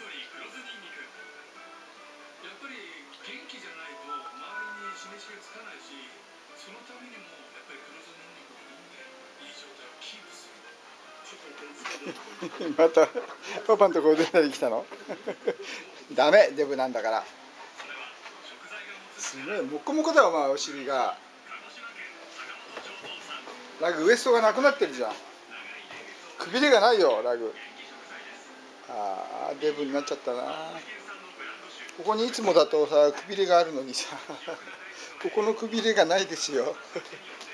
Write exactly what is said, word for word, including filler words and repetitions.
またパパのところで何来たの？ダメ、デブなんだから。すごいモコモコだわ、まあお尻が。ラグウエストがなくなってるじゃん。くびれがないよラグ。ああデブになっちゃったな。ここにいつもだとさくびれがあるのにさここのくびれがないですよ。